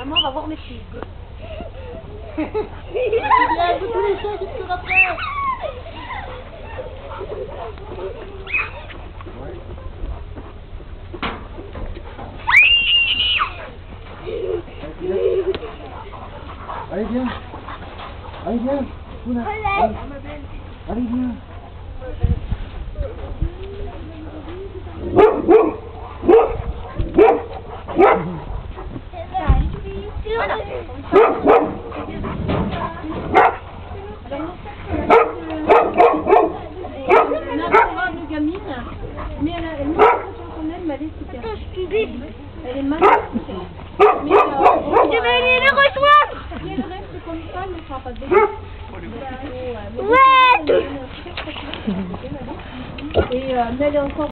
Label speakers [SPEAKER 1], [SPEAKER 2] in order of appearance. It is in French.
[SPEAKER 1] Maman va voir mes filles. Viens, tous les chiens qui te courent après.
[SPEAKER 2] Allez, viens. Allez, viens. Pouna. Allez, viens.
[SPEAKER 1] Mais elle montre quand même, elle est super. Elle est magnifique.
[SPEAKER 3] Je vais aller le rejoindre.
[SPEAKER 1] Si elle reste comme ça, elle ne fera pas de dégâts.
[SPEAKER 3] Ouais.
[SPEAKER 1] Et mais elle est encore